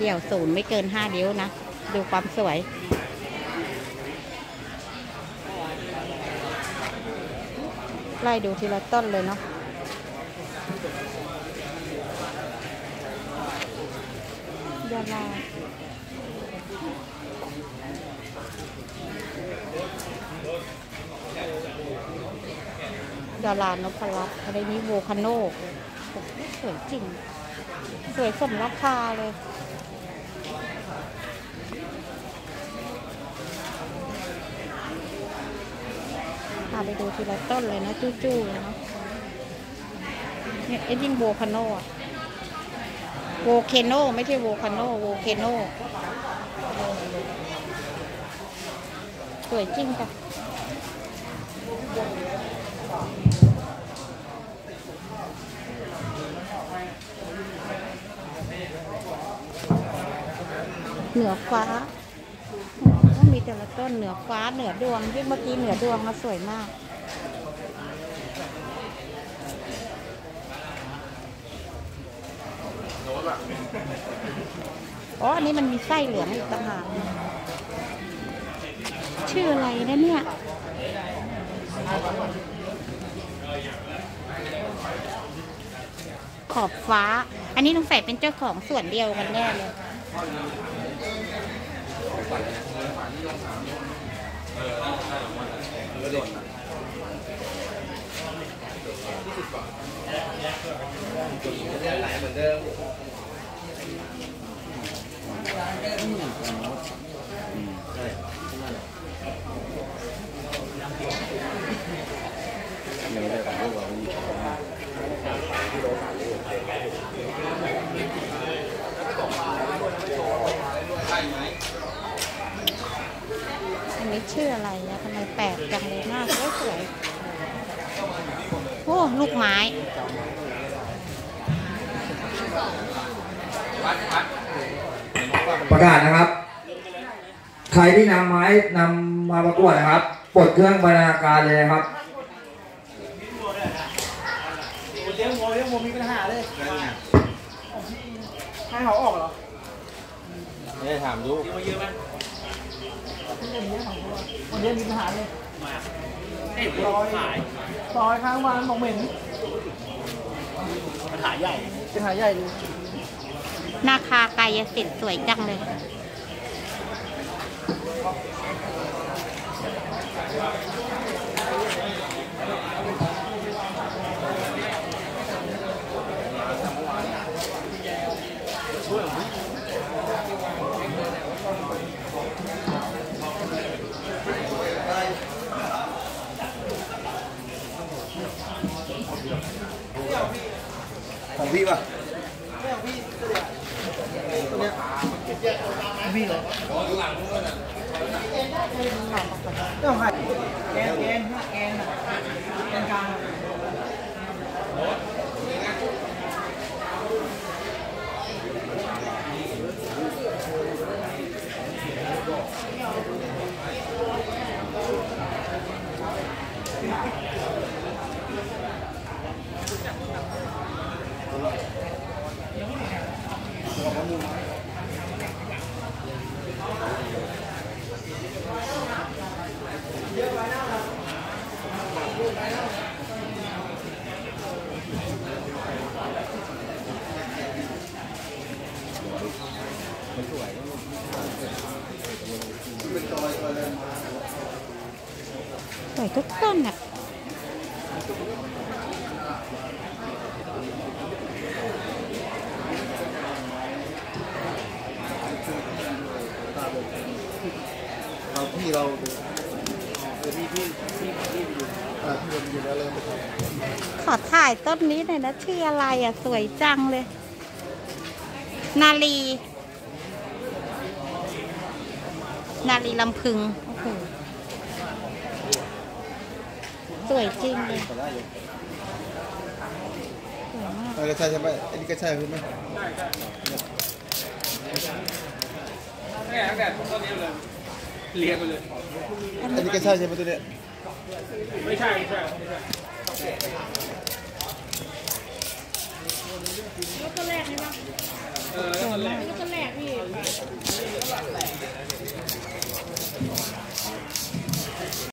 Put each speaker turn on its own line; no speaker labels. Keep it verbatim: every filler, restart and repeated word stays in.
เดี่ยวศูนย์ไม่เกินห้านิ้วนะดูความสวยไล่ดูทีละต้นเลยเนาะดาราดารานพรัตน์อะไรนี้โวคาโนสวยจริงสวยสมราคาเลยพาไปดูทีละต้นเลยนะจู้ๆเลยเนาะเนี่ยเอ็ดดิ้งโวคาโนอะโวเคโนไม่ใช่โวคาโนโวเคโนสวยจริงจ้ะเหนือฟ้าก็มีแต่ละต้นเหนือฟ้าเหนือดวงที่เมื่อกี้เหนือดวงมาสวยมากอ๋ออันนี้มันมีไส้เหลืองอีกต่างหากชื่ออะไรนะเนี่ยขอบฟ้าอันนี้ต้องใส่เป็นเจ้าของส่วนเดียวกันแน่เลย
เหมือนเดิม
อันนี้ชื่ออะไรนะทำไมแปลกจังเลยหน้าสวยๆโอ้ลูกไม้
ประกาศนะครับใครที่นำไม้นำมาประกวดนะครับปลดเครื่องบรรณาการเลยนะครับ
เลี้ยงวัวเลี้ยงวัวมีปัญหาเลยให้เขาออกเหรอไม่ได้ถามดูเยอะไหมวันนี้มีปัญหาเลยมาไอ้ซอยซอยข้างบ้านบอกเหม็นปัญหาใหญ่ปัญหาใหญ่ดู
นาคากายสิทธิ์สวยจังเลย
ของพี่ป่ะไม่ของพี่ตัวเนี้ยพี่เหรอดูหลังทุกคนอ่ะเรื่องใครแกนแกนแกนแกนกลาง
สวยทุกต้นอ่ะ
เราพี่เราพี่พี่พี่พี่อยู่อ่าพี่อยู่แล้วเลย
ขอถ่ายต้นนี้หน่อยนะชื่ออะไรอ่ะสวยจังเลยนาลีนาลีลำพึงโอ้โหสวยจริงเลยสวยมาก
ก็ใช่ใช่ไหมอันนี้ก็ใช่ใช่ไหมใช่ตั้งแต่ต้นนี้เลยเรียงไปเลยอันนี้ก็ใช่ใช่ไหมตัวเนี้ยไม่ใช่ไม่ใช่ไม่ใช่
แล้วก็แรกนี่นะ
เออแล้ว
สวย
ต้นแร
มาก
ก
ต้นแรกพี่